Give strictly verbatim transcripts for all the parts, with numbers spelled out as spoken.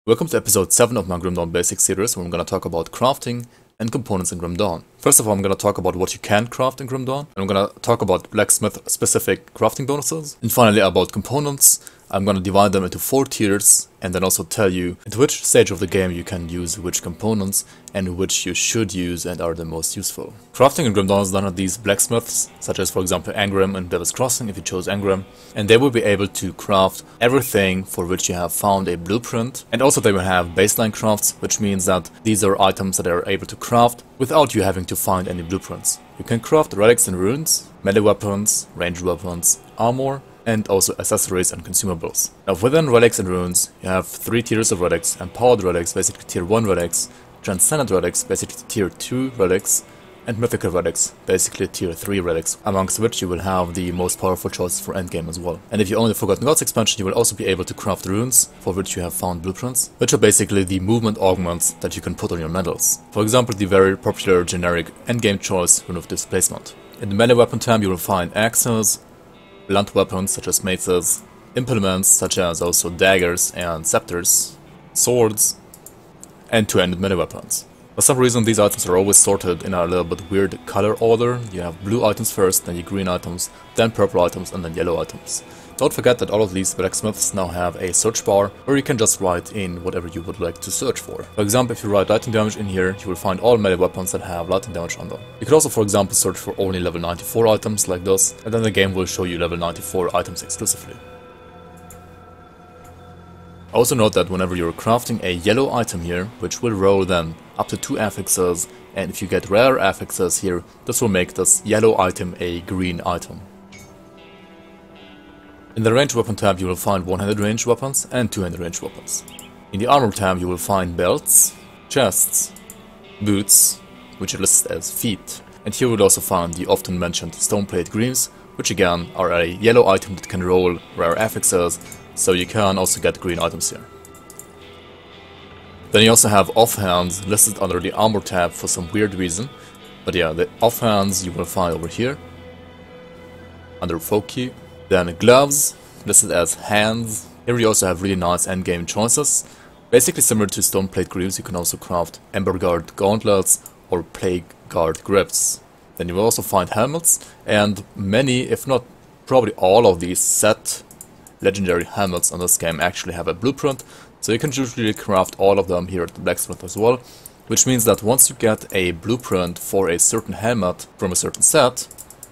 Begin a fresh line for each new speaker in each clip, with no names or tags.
Welcome to episode seven of my Grim Dawn Basics series, where I'm going to talk about crafting and components in Grim Dawn. First of all, I'm going to talk about what you can craft in Grim Dawn, and I'm going to talk about blacksmith specific crafting bonuses, and finally about components. I'm going to divide them into four tiers, and then also tell you at which stage of the game you can use which components, and which you should use and are the most useful. Crafting in Grim Dawn is done at these blacksmiths, such as for example Angrim and Devil's Crossing if you chose Angrim, and they will be able to craft everything for which you have found a blueprint, and also they will have baseline crafts, which means that these are items that are able to craft without you having to find any blueprints. You can craft relics and runes, melee weapons, ranged weapons, armor, and also accessories and consumables. Now within relics and runes, you have three tiers of relics: empowered relics, basically tier one relics, transcendent relics, basically tier two relics, and mythical relics, basically tier three relics, amongst which you will have the most powerful choices for endgame as well. And if you own the Forgotten Gods expansion, you will also be able to craft runes, for which you have found blueprints, which are basically the movement augments that you can put on your medals. For example, the very popular generic endgame choice, Rune of Displacement. In the melee weapon tab, you will find axes, blunt weapons such as maces, implements such as also daggers and scepters, swords, and two-handed melee weapons. For some reason, these items are always sorted in a little bit weird color order. You have blue items first, then your green items, then purple items, and then yellow items. Don't forget that all of these blacksmiths now have a search bar, where you can just write in whatever you would like to search for. For example, if you write lightning damage in here, you will find all melee weapons that have lightning damage on them. You could also, for example, search for only level ninety-four items like this, and then the game will show you level ninety-four items exclusively. Also note that whenever you're crafting a yellow item here, which will roll then up to two affixes, and if you get rare affixes here, this will make this yellow item a green item. In the ranged weapon tab, you will find one-handed ranged weapons and two-handed ranged weapons. In the armor tab, you will find belts, chests, boots, which are listed as feet, and here you will also find the often mentioned stoneplate greaves, which again are a yellow item that can roll rare affixes, so you can also get green items here. Then you also have offhands listed under the armor tab for some weird reason, but yeah, the offhands you will find over here under folk key. Then gloves listed as hands. Here you also have really nice endgame choices. Basically similar to stoneplate greaves, you can also craft ember guard gauntlets or plague guard grips. Then you will also find helmets, and many, if not probably all of these set legendary helmets on this game actually have a blueprint, so you can usually craft all of them here at the blacksmith as well, which means that once you get a blueprint for a certain helmet from a certain set,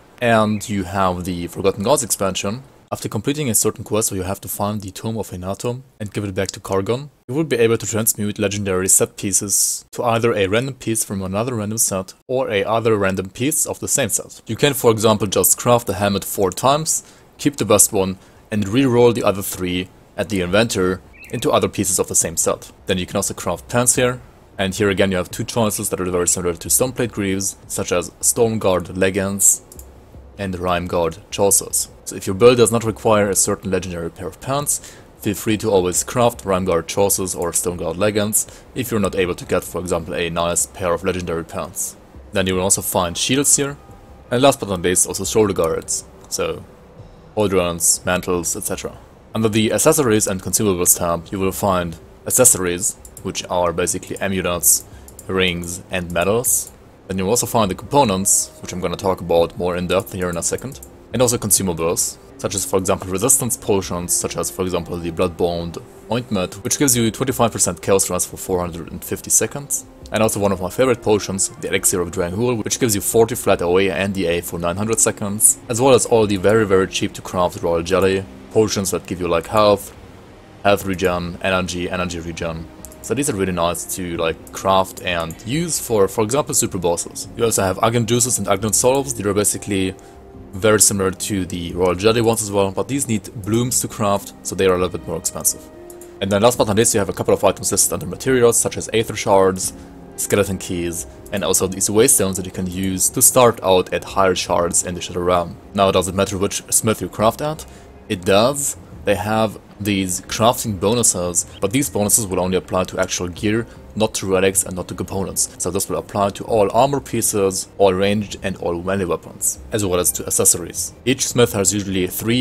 and you have the Forgotten Gods expansion, after completing a certain quest where you have to find the Tome of Enatom and give it back to Kargon, you will be able to transmute legendary set pieces to either a random piece from another random set or a other random piece of the same set. You can, for example, just craft the helmet four times, keep the best one, and re-roll the other three at the inventor into other pieces of the same set. Then you can also craft pants here, and here again you have two choices that are very similar to stoneplate greaves, such as Stormguard leggings and Rimeguard chaucers. So if your build does not require a certain legendary pair of pants, feel free to always craft Rimeguard chaucers or Stoneguard leggings if you're not able to get, for example, a nice pair of legendary pants. Then you will also find shields here, and last but not least also shoulder guards, so pauldrons, mantles, et cetera. Under the accessories and consumables tab, you will find accessories, which are basically amulets, rings, and medals. Then you'll also find the components, which I'm going to talk about more in depth here in a second, and also consumables, such as for example resistance potions, such as for example the Bloodbond Ointment, which gives you twenty-five percent Chaos Rest for four hundred fifty seconds, and also one of my favorite potions, the Elixir of Drangul, which gives you forty flat A O E and D A for nine hundred seconds, as well as all the very very cheap to craft Royal Jelly, potions that give you like health, health regen, energy, energy regen. So these are really nice to like craft and use for, for example, super bosses. You also have Aghanim Juices and Aghanim Solves. They are basically very similar to the Royal Jelly ones as well, but these need blooms to craft, so they are a little bit more expensive. And then last but not least, you have a couple of items listed under materials, such as Aether Shards, Skeleton Keys, and also these Waystones that you can use to start out at higher shards in the Shadow Realm. Now, does it matter which smith you craft at? It does. They have these crafting bonuses, but these bonuses will only apply to actual gear, not to relics and not to components. So this will apply to all armor pieces, all ranged and all melee weapons, as well as to accessories. Each smith has usually three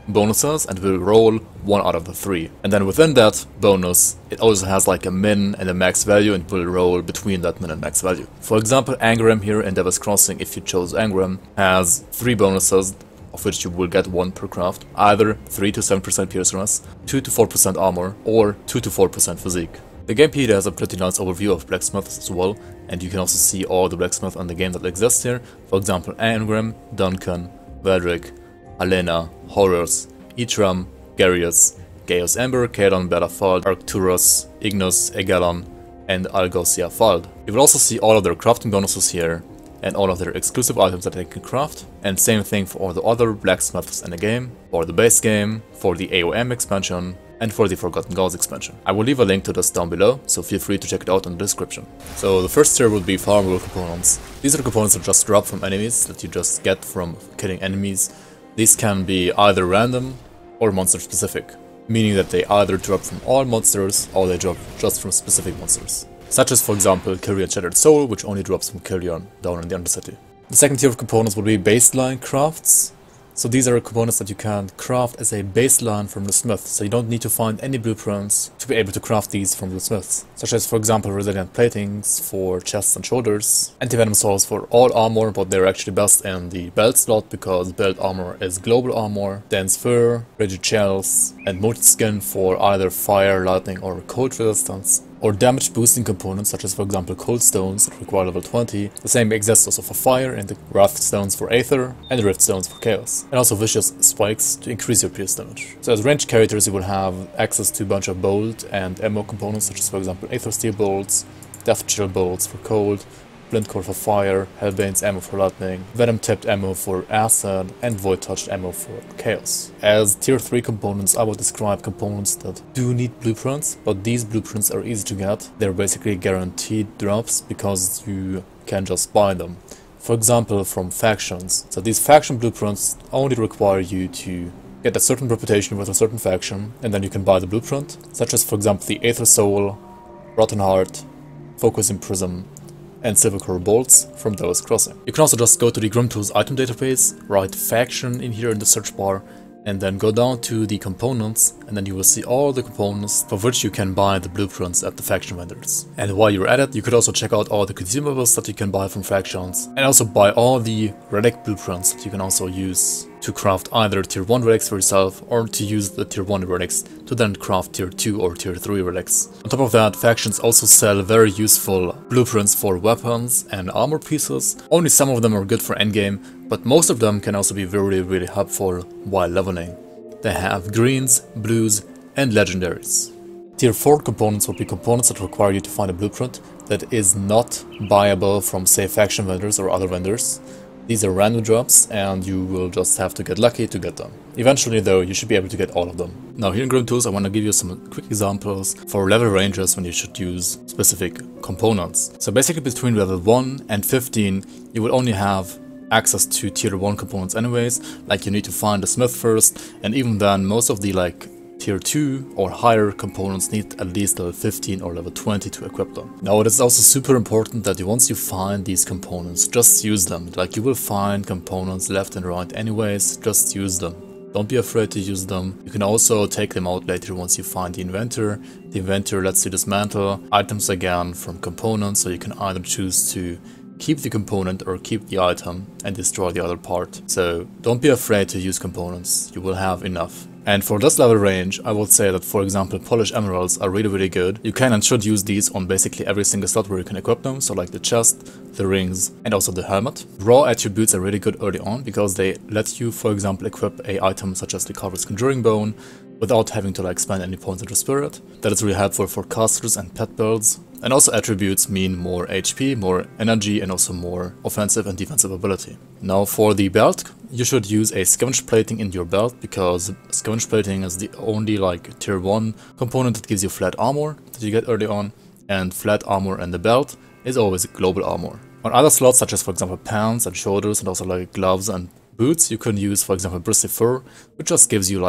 bonuses and will roll one out of the three. And then within that bonus, it also has like a min and a max value and will roll between that min and max value. For example, Engram here in Devil's Crossing, if you chose Engram, has three bonuses, of which you will get one per craft, either three to seven percent piercingness, two to four percent armor, or two to four percent physique. The gamepedia has a pretty nice overview of blacksmiths as well, and you can also see all the blacksmiths on the game that exist here. For example, Engram, Duncan, Vedrick, Alena, Horus, Itram, Garius, Gaius Ember, Kadon, Belafald, Arcturus, Ignus, Egalon, and Algosia Fald. You will also see all of their crafting bonuses here, and all of their exclusive items that they can craft, and same thing for all the other blacksmiths in the game, for the base game, for the A O M expansion, and for the Forgotten Gods expansion. I will leave a link to this down below, so feel free to check it out in the description. So the first tier would be farmable components. These are components that just drop from enemies, that you just get from killing enemies. These can be either random or monster specific, meaning that they either drop from all monsters or they drop just from specific monsters. Such as, for example, Kyrian Shattered Soul, which only drops from Kyrian down in the Undercity. The second tier of components would be baseline crafts. So these are components that you can craft as a baseline from the smith, so you don't need to find any blueprints to be able to craft these from the smiths. Such as, for example, resilient platings for chests and shoulders, anti-venom swords for all armor, but they're actually best in the belt slot because belt armor is global armor, dense fur, rigid shells, and molted skin for either fire, lightning, or cold resistance. Or damage boosting components such as, for example, cold stones that require level twenty. The same exists also for fire, and the wrath stones for aether, and the rift stones for chaos. And also vicious spikes to increase your pierce damage. So as ranged characters you will have access to a bunch of bolt and ammo components such as, for example, aether steel bolts, death chill bolts for cold, Flint core for fire, Hellbane's ammo for lightning, Venom tipped ammo for acid, and Void touched ammo for chaos. As tier three components, I will describe components that do need blueprints, but these blueprints are easy to get. They're basically guaranteed drops because you can just buy them. For example, from factions. So these faction blueprints only require you to get a certain reputation with a certain faction, and then you can buy the blueprint, such as, for example, the Aether Soul, Rotten Heart, Focusing Prism, and Silver Core bolts from Devil's Crossing. You can also just go to the Grimtools item database, write faction in here in the search bar, and then go down to the components, and then you will see all the components for which you can buy the blueprints at the faction vendors. And while you're at it, you could also check out all the consumables that you can buy from factions, and also buy all the relic blueprints that you can also use to craft either tier one relics for yourself, or to use the tier one relics to then craft tier two or tier three relics. On top of that, factions also sell very useful blueprints for weapons and armor pieces. Only some of them are good for endgame, but most of them can also be really really helpful while leveling. They have greens, blues, and legendaries. Tier four components will be components that require you to find a blueprint that is not buyable from, say, faction vendors or other vendors. These are random drops, and you will just have to get lucky to get them. Eventually, though, you should be able to get all of them. Now, here in Grimtools, I want to give you some quick examples for level ranges when you should use specific components. So basically, between level one and fifteen, you will only have access to tier one components anyways, like you need to find the smith first, and even then, most of the like tier two or higher components need at least level fifteen or level twenty to equip them. Now it is also super important that once you find these components, just use them. Like you will find components left and right anyways, just use them. Don't be afraid to use them. You can also take them out later once you find the inventor. The inventor lets you dismantle items again from components, so you can either choose to keep the component or keep the item and destroy the other part. So don't be afraid to use components, you will have enough. And for this level range, I would say that, for example, polished emeralds are really really good. You can and should use these on basically every single slot where you can equip them, so like the chest, the rings, and also the helmet. Raw attributes are really good early on because they let you, for example, equip a item such as the Carver's Conjuring Bone without having to like spend any points into spirit. That is really helpful for casters and pet builds. And also attributes mean more H P, more energy, and also more offensive and defensive ability. Now for the belt, you should use a scavenge plating in your belt because scavenge plating is the only like tier one component that gives you flat armor that you get early on, and flat armor in the belt is always global armor. On other slots such as, for example, pants and shoulders and also like gloves and boots, you can use, for example, bristly fur, which just gives you like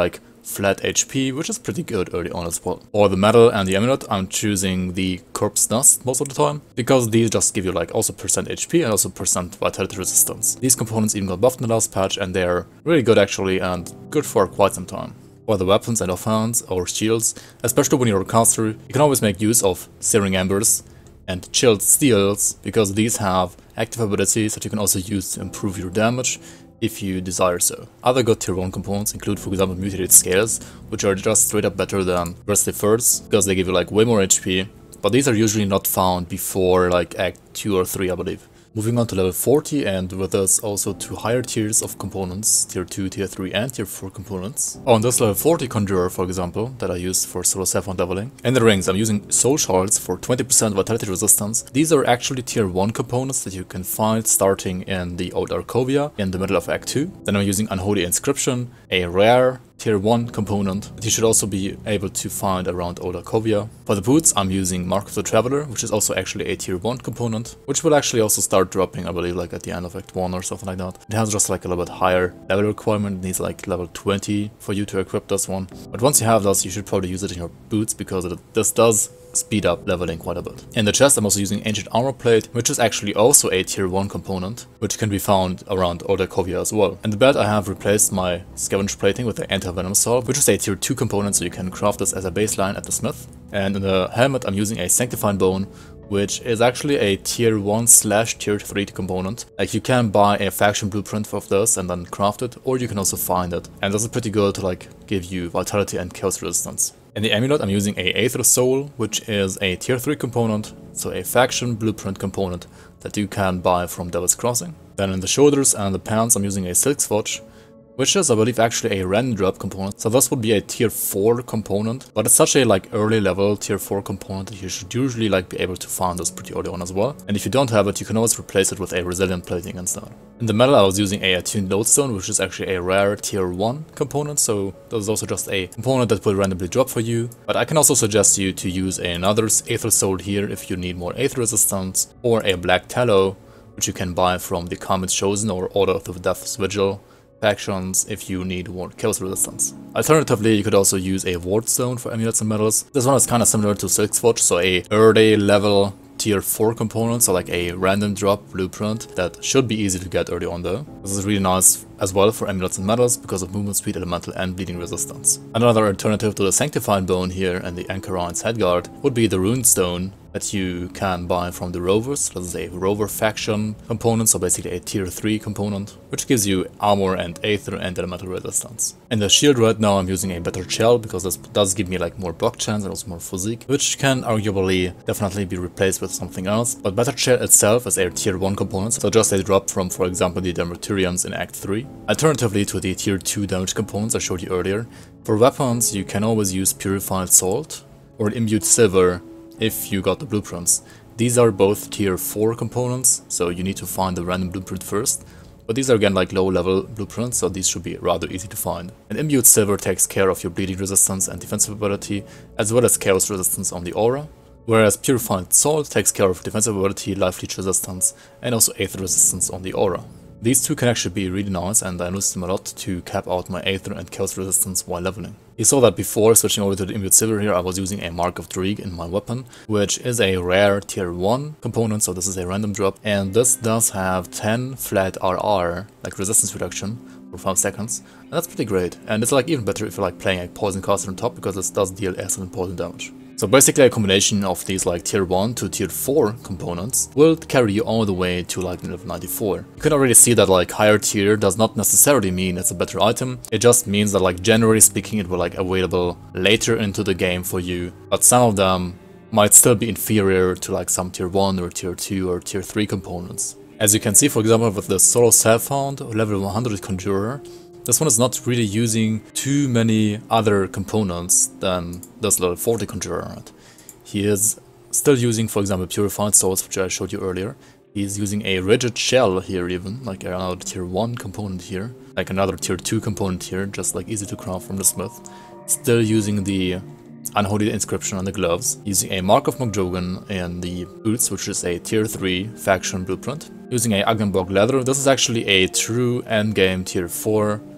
flat H P, which is pretty good early on as well. For the medal and the amulet, I'm choosing the corpse dust most of the time, because these just give you like also percent H P and also percent vitality resistance. These components even got buffed in the last patch, and they're really good actually, and good for quite some time. For the weapons and offhands or shields, especially when you're a caster, you can always make use of Searing Embers and Chilled Steels, because these have active abilities that you can also use to improve your damage if you desire so. Other good tier one components include, for example, Mutated Scales, which are just straight up better than Grisly Furs, because they give you like way more H P, but these are usually not found before like Act two or three, I believe. Moving on to level forty, and with us also two higher tiers of components, tier two, tier three and tier four components. On this level forty Conjurer, for example, that I used for solo Sapphire leveling. In the rings, I'm using Soul Shards for twenty percent vitality resistance. These are actually tier one components that you can find starting in the Old Arkovia in the middle of Act two. Then I'm using Unholy Inscription, a rare tier one component that you should also be able to find around Old Arkovia. For the boots, I'm using Mark of the Traveler, which is also actually a tier one component, which will actually also start dropping, I believe, like at the end of Act one or something like that. It has just like a little bit higher level requirement. It needs like level twenty for you to equip this one. But once you have this, you should probably use it in your boots, because it, this does speed up leveling quite a bit. In the chest, I'm also using Ancient Armor Plate, which is actually also a tier one component, which can be found around Old Arkovia as well. In the bed, I have replaced my Scavenge Plating with the Anti-Venom Salve, which is a tier two component, so you can craft this as a baseline at the smith. And in the helmet, I'm using a Sanctifying Bone, which is actually a tier one slash tier three component. Like, you can buy a faction blueprint of this and then craft it, or you can also find it. And this is pretty good to like give you vitality and chaos resistance. In the amulet, I'm using a Aether Soul, which is a tier three component, so a faction blueprint component that you can buy from Devil's Crossing. Then in the shoulders and the pants, I'm using a Silk Swatch, which is, I believe, actually a random drop component. So this would be a tier four component, but it's such a like early level tier four component that you should usually like be able to find this pretty early on as well. And if you don't have it, you can always replace it with a Resilient Plating instead. In the metal, I was using a Attuned Lodestone, which is actually a rare tier one component, so this is also just a component that will randomly drop for you. But I can also suggest you to use another Aether Soul here if you need more Aether resistance, or a Black Tallow, which you can buy from the Comet's Chosen or Order of the Death's Vigil factions if you need more chaos resistance. Alternatively, you could also use a Ward Stone for amulets and medals. This one is kind of similar to Silk Swatch, so a early level tier four component, so like a random drop blueprint that should be easy to get early on though. This is really nice as well for amulets and medals because of movement speed, elemental and bleeding resistance. Another alternative to the Sanctifying Bone here and the Anchorine's Headguard would be the Rune Stone that you can buy from the Rovers. This is a Rover faction component, so basically a tier three component, which gives you armor and aether and elemental resistance. In the shield right now, I'm using a Better Shell because this does give me like more block chance and also more physique, which can arguably definitely be replaced with something else. But Better Shell itself is a tier one component, so just a drop from, for example, the Demetrians in Act three. Alternatively to the tier two damage components I showed you earlier, for weapons you can always use Purified Salt or Imbued Silver if you got the blueprints. These are both tier four components, so you need to find the random blueprint first. But these are again like low level blueprints, so these should be rather easy to find. And Imbued Silver takes care of your bleeding resistance and defensive ability, as well as chaos resistance on the aura. Whereas Purified Salt takes care of defensive ability, life leech resistance, and also aether resistance on the aura. These two can actually be really nice, and I used them a lot to cap out my aether and chaos resistance while leveling. You saw that before switching over to the Imbued Silver here, I was using a Mark of Dreeg in my weapon, which is a rare tier one component, so this is a random drop, and this does have ten flat R R, like resistance reduction, for five seconds, and that's pretty great. And it's like even better if you're like playing a poison caster on top, because this does deal excellent poison damage. So basically a combination of these like tier one to tier four components will carry you all the way to like level ninety-four. You can already see that like higher tier does not necessarily mean it's a better item, it just means that like generally speaking it will like available later into the game for you, but some of them might still be inferior to like some tier one or tier two or tier three components. As you can see, for example, with the Solo Self-Found level one hundred Conjurer, this one is not really using too many other components than this level forty Conjurer. He is still using, for example, Purified Swords, which I showed you earlier. He's using a Rigid Shell here even, like another tier one component here, like another tier two component here, just like easy to craft from the smith. Still using the Unholy Inscription on the gloves, using a Mark of Mogjogen in the boots, which is a tier three faction blueprint. Using a Agenborg leather, this is actually a true endgame tier four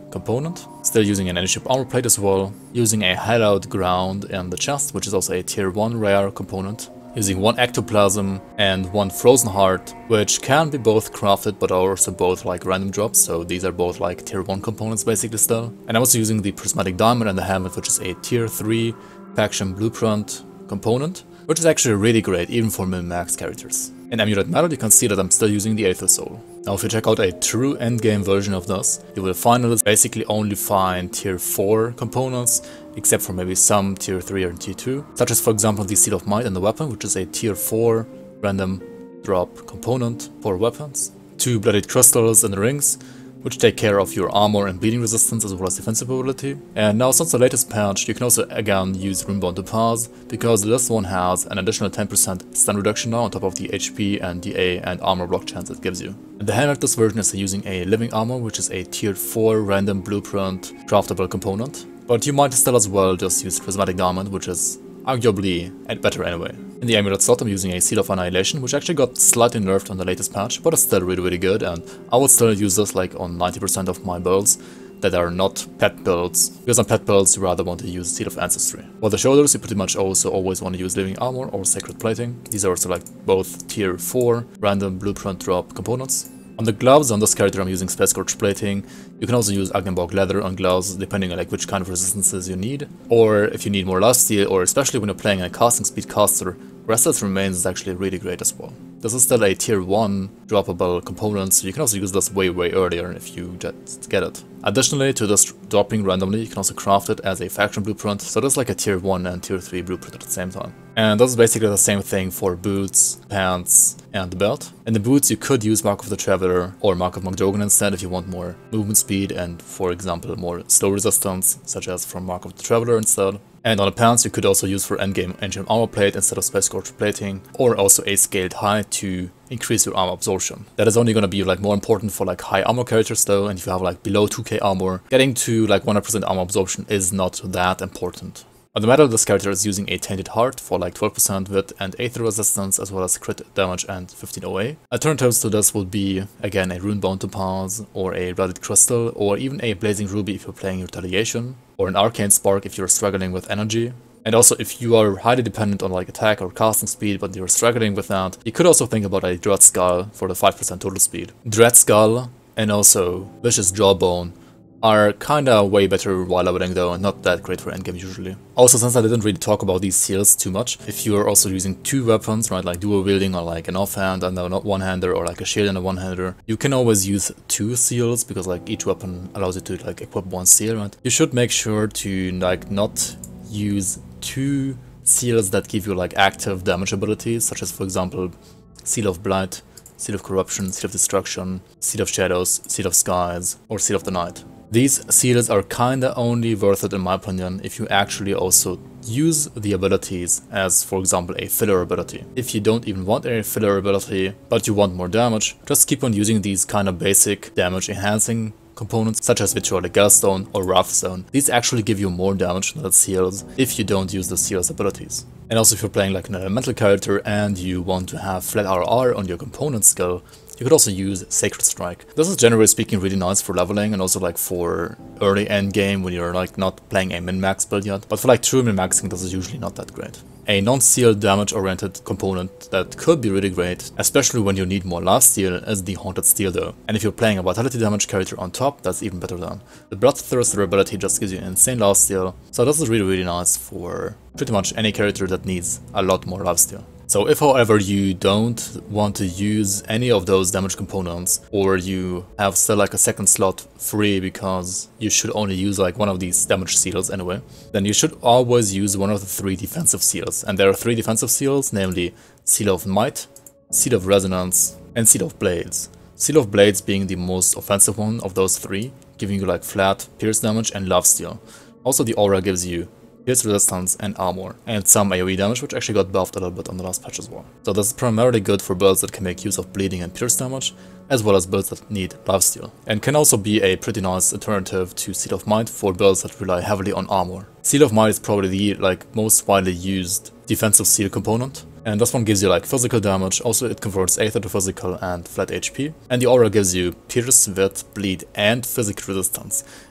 component. Still using an Anyship armor plate as well. Using a Hallowed Ground in the chest, which is also a tier one rare component. Using one Ectoplasm and one Frozen Heart, which can be both crafted but are also both like random drops, so these are both like tier one components basically still. And I'm also using the Prismatic Diamond and the helmet, which is a tier three faction blueprint component, which is actually really great even for min-max characters. In Amulet Metal you can see that I'm still using the Aether Soul. Now if you check out a true endgame version of this, you will find that it's basically only find tier four components, except for maybe some tier three or tier two, such as for example the Seal of Might and the weapon, which is a tier four random drop component for weapons. Two Bloodied Crystals and the Rings, which take care of your armor and bleeding resistance as well as defensive ability. And now since the latest patch, you can also again use Runebound Topaz, because this one has an additional ten percent stun reduction now on top of the H P and D A and armor block chance it gives you. And the helmet this version is using a Living Armor, which is a tier four random blueprint craftable component. But you might still as well just use Prismatic Diamond, which is arguably better anyway. In the amulet slot I'm using a Seal of Annihilation, which actually got slightly nerfed on the latest patch, but it's still really really good, and I would still use this like on ninety percent of my builds that are not pet builds, because on pet builds you rather want to use Seal of Ancestry. For the shoulders you pretty much also always want to use Living Armor or Sacred Plating. These are also like both tier four random blueprint drop components. On the gloves, on this character I'm using Space Scorch Plating. You can also use Agnenborg Leather on gloves, depending on like which kind of resistances you need. Or if you need more lifesteal, or especially when you're playing a casting speed caster, Restless Remains is actually really great as well. This is still a tier one droppable component, so you can also use this way way earlier if you just get it. Additionally to this dropping randomly, you can also craft it as a faction blueprint, so there's like a tier one and tier three blueprint at the same time. And this is basically the same thing for boots, pants, and the belt. In the boots you could use Mark of the Traveler or Mark of Magdogan instead if you want more movement speed and, for example, more slow resistance, such as from Mark of the Traveler instead. And on the pants you could also use for endgame Ancient Armor Plate instead of Space Scorch Plating, or also a Scaled High to increase your armor absorption. That is only going to be like more important for like high armor characters though, and if you have like below two K armor, getting to like one hundred percent armor absorption is not that important. On the metal, this character is using a Tainted Heart for like twelve percent wit and Aether resistance, as well as crit damage and fifteen O A. Alternatives to this would be, again, a Runebound Topaz, or a Bloodied Crystal, or even a Blazing Ruby if you're playing Retaliation, or an Arcane Spark if you're struggling with energy. And also, if you are highly dependent on like attack or casting speed, but you're struggling with that, you could also think about a Dread Skull for the five percent total speed. Dread Skull and also Vicious Jawbone are kinda way better while leveling though, and not that great for endgame usually. Also, since I didn't really talk about these seals too much, if you are also using two weapons, right, like dual wielding or like an offhand and a one-hander, or like a shield and a one-hander, you can always use two seals, because like each weapon allows you to like equip one seal, right? You should make sure to like not use two seals that give you like active damage abilities, such as for example Seal of Blight, Seal of Corruption, Seal of Destruction, Seal of Shadows, Seal of Skies, or Seal of the Night. These seals are kinda only worth it in my opinion if you actually also use the abilities as, for example, a filler ability. If you don't even want a filler ability, but you want more damage, just keep on using these kinda basic damage enhancing components such as Vitriolic Gallstone or Wrathstone. These actually give you more damage than the seals if you don't use the seals abilities. And also if you're playing like an elemental character and you want to have flat R R on your component skill, you could also use Sacred Strike. This is generally speaking really nice for leveling and also like for early end game when you're like not playing a min-max build yet, but for like true min-maxing this is usually not that great. A non-seal damage oriented component that could be really great, especially when you need more lifesteal, is the Haunted Steel though. And if you're playing a vitality damage character on top, that's even better than. The Bloodthirster ability just gives you insane lifesteal, so this is really really nice for pretty much any character that needs a lot more lifesteal. So if however you don't want to use any of those damage components, or you have still like a second slot free because you should only use like one of these damage seals anyway, then you should always use one of the three defensive seals. And there are three defensive seals, namely Seal of Might, Seal of Resonance, and Seal of Blades. Seal of Blades being the most offensive one of those three, giving you like flat pierce damage and lifesteal. Also the aura gives you pierce resistance and armor, and some AoE damage, which actually got buffed a little bit on the last patch as well. So this is primarily good for builds that can make use of bleeding and pierce damage, as well as builds that need lifesteal, and can also be a pretty nice alternative to Seal of Might for builds that rely heavily on armor. Seal of Might is probably the like most widely used defensive seal component, and this one gives you like physical damage, also it converts Aether to physical and flat H P, and the aura gives you pierce, wit, bleed, and physical resistance.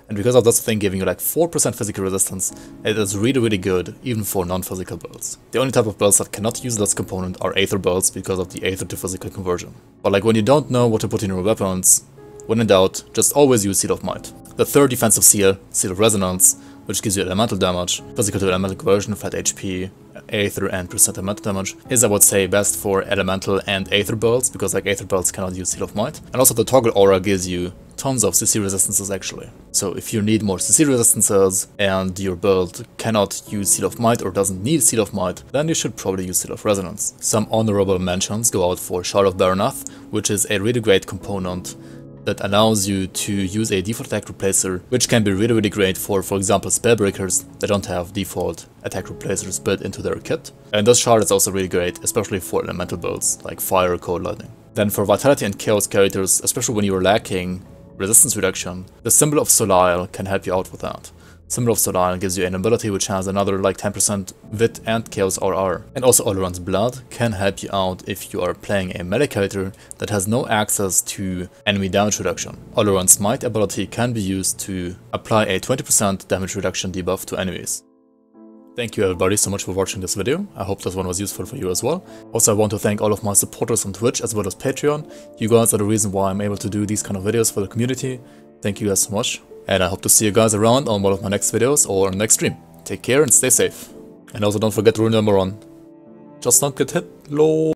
And because of this thing giving you like four percent physical resistance, it is really really good even for non-physical builds. The only type of builds that cannot use this component are Aether builds because of the Aether to physical conversion. But like when you don't know what to put in your weapons, when in doubt, just always use Seal of Might. The third defensive seal, Seal of Resonance, which gives you elemental damage, physical to elemental conversion, flat H P, Aether and percent elemental damage, is I would say best for elemental and Aether builds, because like Aether builds cannot use Seal of Might. And also the Toggle Aura gives you tons of C C resistances actually. So if you need more C C resistances and your build cannot use Seal of Might or doesn't need Seal of Might, then you should probably use Seal of Resonance. Some honorable mentions go out for Shard of Baranath, which is a really great component that allows you to use a default attack replacer, which can be really really great for, for example, spellbreakers that don't have default attack replacers built into their kit. And this shard is also really great, especially for elemental builds like Fire or Cold Lightning. Then for Vitality and Chaos characters, especially when you're lacking resistance reduction, the Symbol of Soleil can help you out with that. Symbol of Soleil gives you an ability which has another like ten percent Vit and Chaos R R. And also Olorun's Blood can help you out if you are playing a melee character that has no access to enemy damage reduction. Olorun's Might ability can be used to apply a twenty percent damage reduction debuff to enemies. Thank you everybody so much for watching this video. I hope this one was useful for you as well. Also I want to thank all of my supporters on Twitch as well as Patreon. You guys are the reason why I'm able to do these kind of videos for the community. Thank you guys so much. And I hope to see you guys around on one of my next videos or next stream. Take care and stay safe. And also don't forget rule number one. Just don't get hit. Lol.